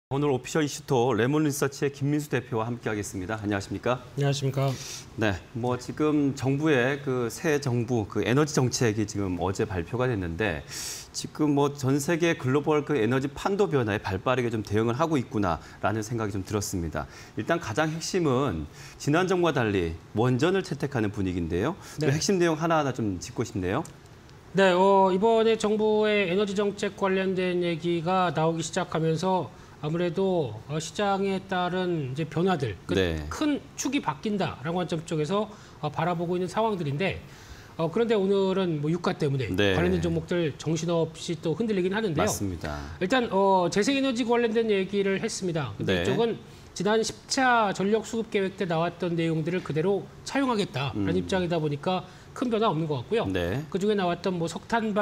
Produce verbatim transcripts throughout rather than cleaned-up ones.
오늘 오피셜 이슈토 레몬리서치의 김민수 대표와 함께하겠습니다. 안녕하십니까? 안녕하십니까? 네, 뭐 지금 정부의 그 새 정부 그 에너지 정책이 지금 어제 발표가 됐는데 지금 뭐 전 세계 글로벌 그 에너지 판도 변화에 발빠르게 좀 대응을 하고 있구나라는 생각이 좀 들었습니다. 일단 가장 핵심은 지난 정부와 달리 원전을 채택하는 분위기인데요. 네. 그 핵심 내용 하나하나 좀 짚고 싶네요. 네, 어, 이번에 정부의 에너지 정책 관련된 얘기가 나오기 시작하면서 아무래도 시장에 따른 이제 변화들, 네. 큰 축이 바뀐다라는 관점 쪽에서 바라보고 있는 상황들인데, 어, 그런데 오늘은 뭐 유가 때문에 네. 관련된 종목들 정신없이 또 흔들리긴 하는데요. 맞습니다. 일단 어, 재생에너지 관련된 얘기를 했습니다. 근데 네. 이쪽은 지난 십 차 전력 수급 계획 때 나왔던 내용들을 그대로 차용하겠다라는 음. 입장이다 보니까 큰 변화 없는 것 같고요. 네. 그중에 나왔던 뭐 석탄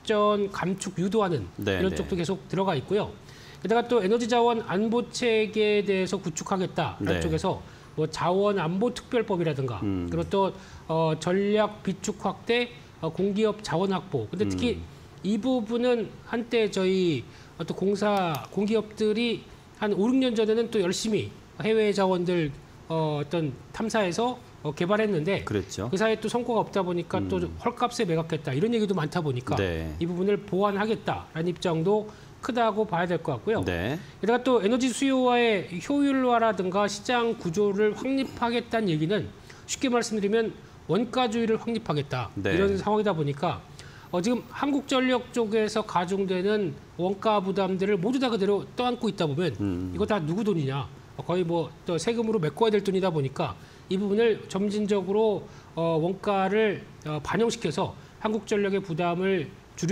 발전 감축 유도하는 네. 이런 네. 쪽도 계속 들어가 있고요. 게다가 또 에너지 자원 안보 체계에 대해서 구축하겠다라는 네. 쪽에서 뭐 자원 안보 특별법이라든가 음. 그리고 또 어, 전략 비축 확대, 어, 공기업 자원 확보. 근데 특히 음. 이 부분은 한때 저희 어떤 공사 공기업들이 한 오, 육 년 전에는 또 열심히 해외 자원들 어, 어떤 탐사해서 어, 개발했는데 그랬죠. 그 사이에 또 성과가 없다 보니까 음. 또 헐값에 매각했다 이런 얘기도 많다 보니까 네. 이 부분을 보완하겠다라는 입장도 크다고 봐야 될 것 같고요. 네. 게다가 또 에너지 수요와의 효율화라든가 시장 구조를 확립하겠다는 얘기는 쉽게 말씀드리면 원가주의를 확립하겠다. 네. 이런 상황이다 보니까 어, 지금 한국전력 쪽에서 가중되는 원가 부담들을 모두 다 그대로 떠안고 있다 보면 음. 이거 다 누구 돈이냐. 거의 뭐 또 세금으로 메꿔야 될 돈이다 보니까 이 부분을 점진적으로 어, 원가를 어, 반영시켜서 한국전력의 부담을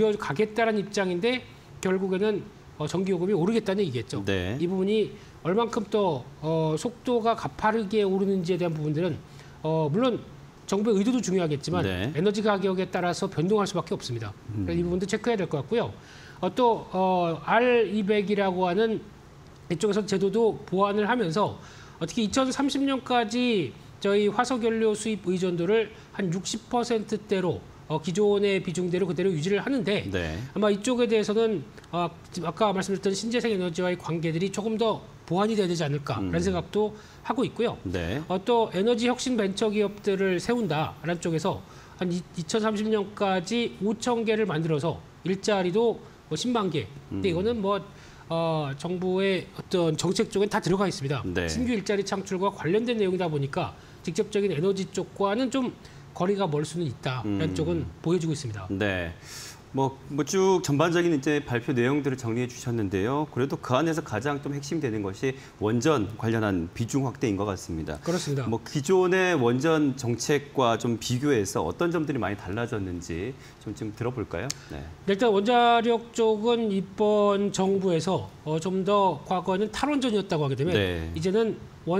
줄여가겠다는 입장인데 결국에는 어, 전기요금이 오르겠다는 얘기겠죠. 네. 이 부분이 얼만큼 또 어, 속도가 가파르게 오르는지에 대한 부분들은 어, 물론 정부의 의도도 중요하겠지만 네. 에너지 가격에 따라서 변동할 수밖에 없습니다. 음. 그래서 이 부분도 체크해야 될 것 같고요. 어, 또 어, 알 이백이라고 하는 이쪽에서 제도도 보완을 하면서 특히 이천삼십 년까지 저희 화석연료 수입 의존도를 한 육십 퍼센트대로 어, 기존의 비중대로 그대로 유지를 하는데 네. 아마 이쪽에 대해서는 어, 아까 말씀드렸던 신재생 에너지와의 관계들이 조금 더 보완이 돼야 되지 않을까라는 음. 생각도 하고 있고요. 네. 어, 또 에너지 혁신 벤처 기업들을 세운다라는 쪽에서 한 이천삼십 년까지 오천 개를 만들어서 일자리도 뭐 십만 개. 근데 음. 이거는 뭐 어, 정부의 어떤 정책 쪽엔 다 들어가 있습니다. 네. 신규 일자리 창출과 관련된 내용이다 보니까 직접적인 에너지 쪽과는 좀 거리가 멀 수는 있다라는 음. 쪽은 보여주고 있습니다. 네, 뭐 뭐 쭉 전반적인 이제 발표 내용들을 정리해 주셨는데요. 그래도 그 안에서 가장 좀 핵심되는 것이 원전 관련한 비중 확대인 것 같습니다. 그렇습니다. 뭐 기존의 원전 정책과 좀 비교해서 어떤 점들이 많이 달라졌는지 좀 좀 들어볼까요? 네. 일단 원자력 쪽은 이번 정부에서 어, 좀 더 과거에는 탈원전이었다고 하게 되면 네. 이제는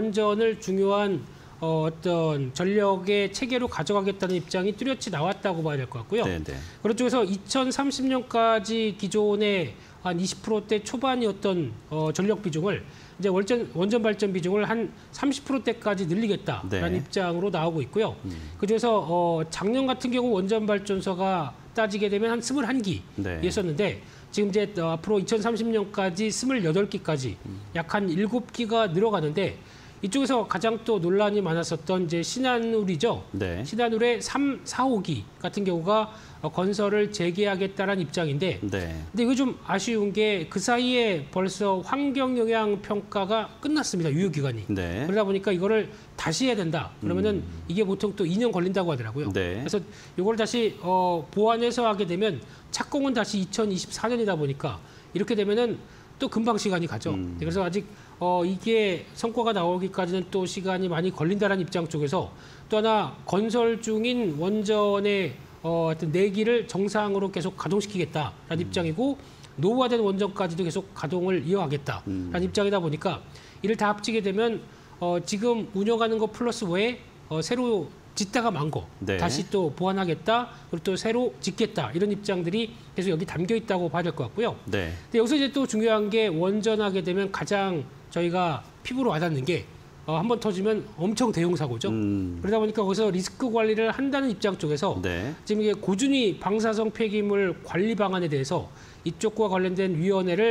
원전을 중요한 어, 어떤 전력의 체계로 가져가겠다는 입장이 뚜렷이 나왔다고 봐야 될 것 같고요. 네네. 그런 쪽에서 이천삼십 년까지 기존의 한 이십 퍼센트대 초반이었던 어, 전력 비중을 이제 원전, 원전 발전 비중을 한 삼십 퍼센트대까지 늘리겠다라는 네. 입장으로 나오고 있고요. 음. 그중에서 어, 작년 같은 경우 원전 발전소가 따지게 되면 한 스물한 기였었는데 네. 지금 이제 어, 앞으로 이천삼십 년까지 스물여덟 기까지 음. 약 한 일곱 기가 늘어가는데 이쪽에서 가장 또 논란이 많았었던 이제 신한울이죠. 네. 신한울의 삼, 사 호기 같은 경우가 건설을 재개하겠다는 입장인데 네. 근데 이거 좀 아쉬운 게 그 사이에 벌써 환경영향 평가가 끝났습니다. 유효기간이. 네. 그러다 보니까 이거를 다시 해야 된다. 그러면은 음. 이게 보통 또 이 년 걸린다고 하더라고요. 네. 그래서 이걸 다시 어, 보완해서 하게 되면 착공은 다시 이천이십사 년이다 보니까 이렇게 되면은 또 금방 시간이 가죠. 음. 그래서 아직 어, 이게 성과가 나오기까지는 또 시간이 많이 걸린다는 입장 쪽에서 또 하나 건설 중인 원전의 어, 어떤 내기를 정상으로 계속 가동시키겠다라는 음. 입장이고 노후화된 원전까지도 계속 가동을 이어가겠다라는 음. 입장이다 보니까 이를 다 합치게 되면 어, 지금 운영하는 거 플러스 외에 어, 새로 짓다가 만 거 네. 다시 또 보완하겠다 그리고 또 새로 짓겠다 이런 입장들이 계속 여기 담겨 있다고 봐야 될 것 같고요. 네. 근데 여기서 이제 또 중요한 게 원전하게 되면 가장 저희가 피부로 와닿는 게 어, 한번 터지면 엄청 대형 사고죠. 음. 그러다 보니까 거기서 리스크 관리를 한다는 입장 쪽에서 네. 지금 이게 고준위 방사성 폐기물 관리 방안에 대해서 이쪽과 관련된 위원회를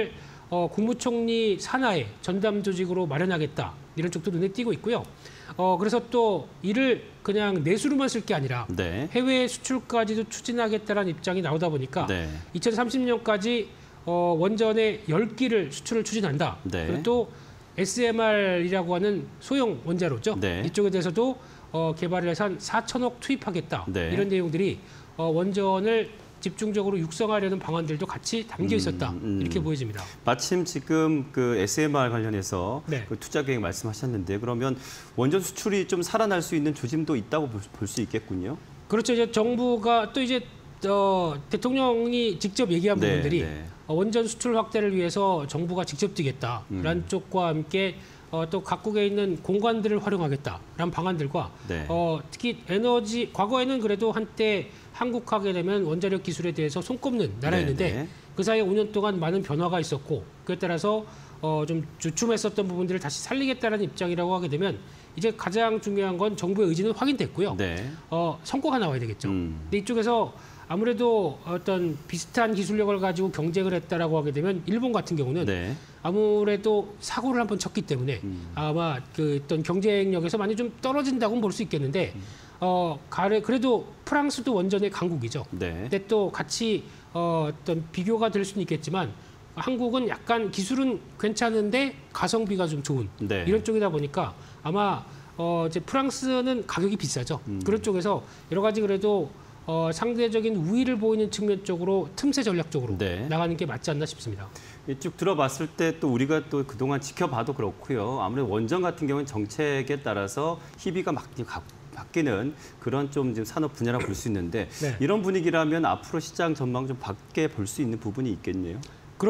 어, 국무총리 산하에 전담 조직으로 마련하겠다. 이런 쪽도 눈에 띄고 있고요. 어, 그래서 또 이를 그냥 내수로만 쓸 게 아니라 네. 해외 수출까지도 추진하겠다는 입장이 나오다 보니까 네. 이천삼십 년까지 어, 원전의 열 기를 수출을 추진한다. 네. 그리고 또 에스엠알이라고 하는 소형 원자로죠. 네. 이쪽에 대해서도 어, 개발을 해서 한 사천억 투입하겠다. 네. 이런 내용들이 어, 원전을 집중적으로 육성하려는 방안들도 같이 담겨 있었다. 음, 음. 이렇게 보여집니다. 마침 지금 그 에스엠알 관련해서 네. 그 투자 계획 말씀하셨는데 그러면 원전 수출이 좀 살아날 수 있는 조짐도 있다고 볼 수 있겠군요. 그렇죠. 이제 정부가 또 이제 어, 대통령이 직접 얘기한 네, 부분들이 네. 어, 원전 수출 확대를 위해서 정부가 직접 뛰겠다라는 음. 쪽과 함께 어, 또 각국에 있는 공관들을 활용하겠다라는 방안들과 네. 어, 특히 에너지 과거에는 그래도 한때 한국하게 되면 원자력 기술에 대해서 손꼽는 나라였는데 네, 네. 그 사이에 오 년 동안 많은 변화가 있었고 그에 따라서 어, 좀 주춤했었던 부분들을 다시 살리겠다는 입장이라고 하게 되면 이제 가장 중요한 건 정부의 의지는 확인됐고요. 네. 어, 성과가 나와야 되겠죠. 음. 근데 이쪽에서 아무래도 어떤 비슷한 기술력을 가지고 경쟁을 했다라고 하게 되면 일본 같은 경우는 네. 아무래도 사고를 한번 쳤기 때문에 음. 아마 그 어떤 경쟁력에서 많이 좀 떨어진다고는 볼 수 있겠는데 어 가래 그래도 프랑스도 원전의 강국이죠. 네. 근데 또 같이 어, 어떤 비교가 될 수는 있겠지만 한국은 약간 기술은 괜찮은데 가성비가 좀 좋은 네. 이런 쪽이다 보니까 아마 어 이제 프랑스는 가격이 비싸죠. 음. 그런 쪽에서 여러 가지 그래도 어, 상대적인 우위를 보이는 측면 쪽으로 틈새 전략 쪽으로 네. 나가는 게 맞지 않나 싶습니다. 쭉 들어봤을 때 또 우리가 또 그동안 지켜봐도 그렇고요. 아무래도 원전 같은 경우는 정책에 따라서 희비가 막 바뀌는 그런 좀 지금 산업 분야라고 볼 수 있는데 네. 이런 분위기라면 앞으로 시장 전망 좀 밖에 볼 수 있는 부분이 있겠네요.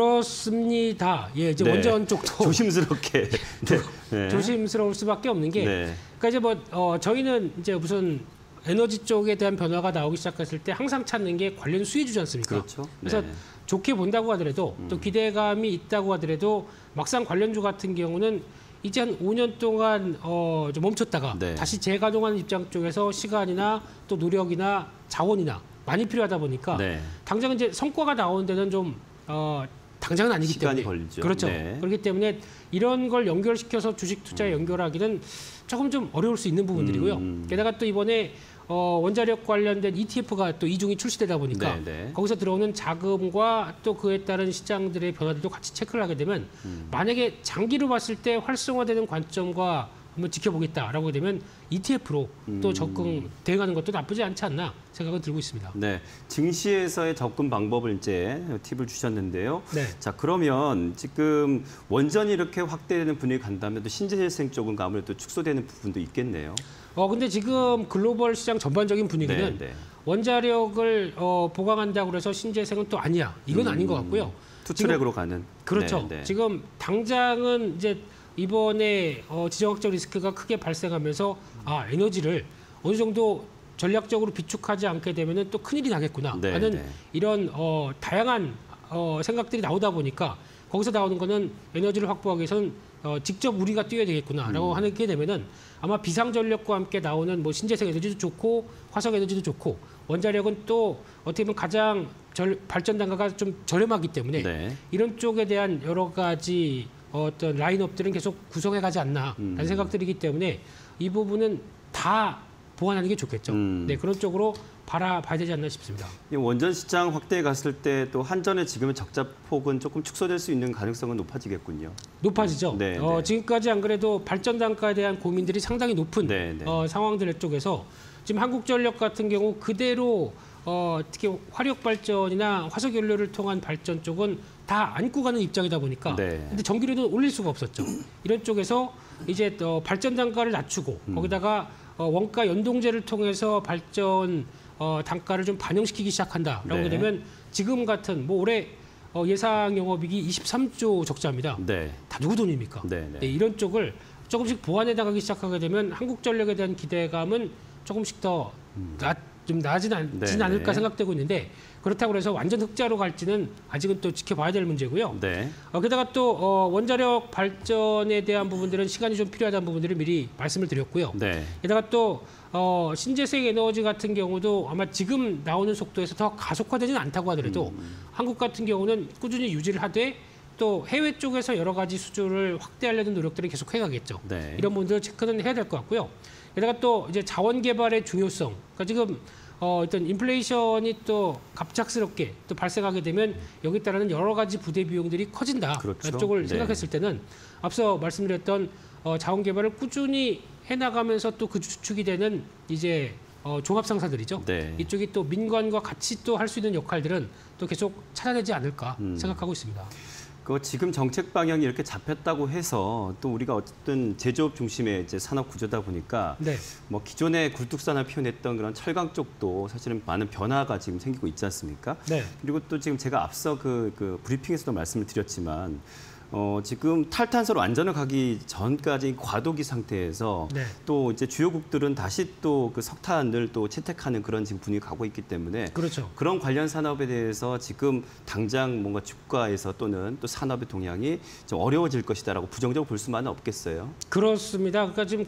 그렇습니다. 예, 이제 네. 원전 쪽도 조심스럽게 네. 네. 조심스러울 수밖에 없는 게, 네. 그러니까 이제 뭐 어, 저희는 이제 무슨 에너지 쪽에 대한 변화가 나오기 시작했을 때 항상 찾는 게 관련 수혜주지 않습니까? 그렇죠. 그래서 네. 좋게 본다고 하더라도 음. 또 기대감이 있다고 하더라도 막상 관련주 같은 경우는 이제 한 오 년 동안 어, 좀 멈췄다가 네. 다시 재가동하는 입장 쪽에서 시간이나 또 노력이나 자원이나 많이 필요하다 보니까 네. 당장 이제 성과가 나오는 데는 좀 어, 당장은 아니기 시간이 때문에 걸리죠. 그렇죠. 네. 그렇기 때문에 이런 걸 연결시켜서 주식 투자에 연결하기는 조금 좀 어려울 수 있는 부분들이고요. 음. 게다가 또 이번에 어, 원자력 관련된 이티에프가 또 이중이 출시되다 보니까 네, 네. 거기서 들어오는 자금과 또 그에 따른 시장들의 변화들도 같이 체크를 하게 되면 음. 만약에 장기로 봤을 때 활성화되는 관점과 한번 지켜보겠다라고 되면 이티에프로 또 음. 접근 대응하는 것도 나쁘지 않지 않나 생각은 들고 있습니다. 네, 증시에서의 접근 방법을 이제 팁을 주셨는데요. 네. 자, 그러면 지금 원전이 이렇게 확대되는 분위기 간다면 또 신재생 쪽은 아무래도 축소되는 부분도 있겠네요. 어 근데 지금 글로벌 시장 전반적인 분위기는 네, 네. 원자력을 어, 보강한다고 해서 신재생은 또 아니야. 이건 음, 아닌 것 같고요. 투트랙으로 가는. 그렇죠. 네, 네. 지금 당장은 이제 이번에 어, 지정학적 리스크가 크게 발생하면서 아 에너지를 어느 정도 전략적으로 비축하지 않게 되면은 또 큰일이 나겠구나 네, 하는 네. 이런 어, 다양한 어, 생각들이 나오다 보니까 거기서 나오는 거는 에너지를 확보하기 위해서는 어, 직접 우리가 뛰어야 되겠구나라고 음. 하게 되면은 아마 비상전력과 함께 나오는 뭐 신재생 에너지도 좋고 화석 에너지도 좋고 원자력은 또 어떻게 보면 가장 절, 발전 단가가 좀 저렴하기 때문에 네. 이런 쪽에 대한 여러 가지 어떤 라인업들은 계속 구성해 가지 않나라는 음. 생각들이기 때문에 이 부분은 다 보완하는 게 좋겠죠. 음. 네, 그런 쪽으로 바라봐야 되지 않나 싶습니다. 이 원전 시장 확대에 갔을 때 또 한전의 지금의 적자 폭은 조금 축소될 수 있는 가능성은 높아지겠군요. 높아지죠. 네, 어, 네. 지금까지 안 그래도 발전 단가에 대한 고민들이 상당히 높은 네, 네. 어, 상황들 쪽에서 지금 한국전력 같은 경우 그대로 어, 특히 화력 발전이나 화석 연료를 통한 발전 쪽은 다 안고 가는 입장이다 보니까 네. 근데 전기료는 올릴 수가 없었죠. 이런 쪽에서 이제 어, 발전 단가를 낮추고 음. 거기다가 어, 원가 연동제를 통해서 발전 어, 단가를 좀 반영시키기 시작한다라고 네. 되면 지금 같은 뭐 올해 어, 예상 영업이익이 이십삼 조 적자입니다. 네. 다 누구 돈입니까? 네, 네. 네, 이런 쪽을 조금씩 보완해 나가기 시작하게 되면 한국전력에 대한 기대감은 조금씩 더 낮, 좀 나아진 않, 네, 진 않을까 네. 생각되고 있는데 그렇다고 해서 완전 흑자로 갈지는 아직은 또 지켜봐야 될 문제고요. 네. 어, 게다가 또 어, 원자력 발전에 대한 부분들은 시간이 좀 필요하다는 부분들을 미리 말씀을 드렸고요. 네. 게다가 또 어, 신재생 에너지 같은 경우도 아마 지금 나오는 속도에서 더 가속화되지는 않다고 하더라도 음. 한국 같은 경우는 꾸준히 유지를 하되 또 해외 쪽에서 여러 가지 수주를 확대하려는 노력들을 계속 해가겠죠. 네. 이런 부분들 체크는 해야 될 것 같고요. 게다가 또 이제 자원 개발의 중요성. 그러니까 지금 어, 일단 인플레이션이 또 갑작스럽게 또 발생하게 되면 여기에 따르는 여러 가지 부대 비용들이 커진다. 그렇죠. 쪽을 네. 생각했을 때는 앞서 말씀드렸던 어, 자원 개발을 꾸준히 해나가면서 또 그 주축이 되는 이제 어, 종합상사들이죠. 네. 이쪽이 또 민관과 같이 또 할 수 있는 역할들은 또 계속 찾아내지 않을까 음. 생각하고 있습니다. 그 지금 정책 방향이 이렇게 잡혔다고 해서 또 우리가 어쨌든 제조업 중심의 이제 산업 구조다 보니까 네. 뭐 기존의 굴뚝산을 표현했던 그런 철강 쪽도 사실은 많은 변화가 지금 생기고 있지 않습니까? 네. 그리고 또 지금 제가 앞서 그, 그 브리핑에서도 말씀을 드렸지만 어, 지금 탈탄소로 완전을 가기 전까지 과도기 상태에서 네. 또 이제 주요국들은 다시 또 그 석탄을 또 채택하는 그런 지금 분위기가 가고 있기 때문에 그렇죠. 그런 관련 산업에 대해서 지금 당장 뭔가 주가에서 또는 또 산업의 동향이 좀 어려워질 것이다라고 부정적으로 볼 수만은 없겠어요. 그렇습니다. 그러니까 지금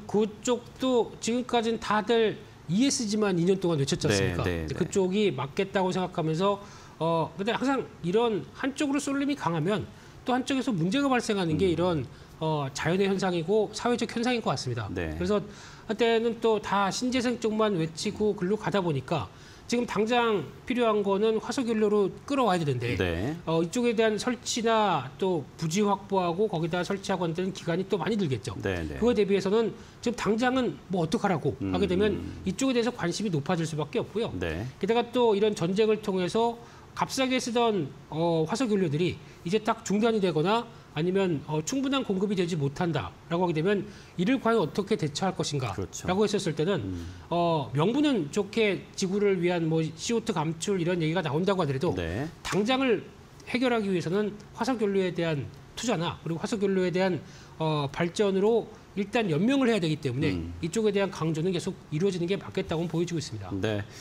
그쪽도 지금까지는 다들 이에스지만 이 년 동안 외쳤지 않습니까? 네, 네, 네. 그쪽이 맞겠다고 생각하면서 어 근데 항상 이런 한쪽으로 쏠림이 강하면 또 한쪽에서 문제가 발생하는 게 이런 어, 자연의 현상이고 사회적 현상인 것 같습니다. 네. 그래서 한때는 또 다 신재생 쪽만 외치고 글로 가다 보니까 지금 당장 필요한 거는 화석연료로 끌어와야 되는데 네. 어, 이쪽에 대한 설치나 또 부지 확보하고 거기다 설치하고 하는 데는 기간이 또 많이 들겠죠. 네, 네. 그거에 대비해서는 지금 당장은 뭐 어떡하라고 음. 하게 되면 이쪽에 대해서 관심이 높아질 수밖에 없고요. 네. 게다가 또 이런 전쟁을 통해서 값싸게 쓰던 어, 화석연료들이 이제 딱 중단이 되거나 아니면 어, 충분한 공급이 되지 못한다라고 하게 되면 이를 과연 어떻게 대처할 것인가라고 그렇죠. 했었을 때는 음. 어, 명분은 좋게 지구를 위한 뭐 씨오투 감출 이런 얘기가 나온다고 하더라도 네. 당장을 해결하기 위해서는 화석연료에 대한 투자나 그리고 화석연료에 대한 어, 발전으로 일단 연명을 해야 되기 때문에 음. 이쪽에 대한 강조는 계속 이루어지는 게 맞겠다고 보여지고 있습니다. 네.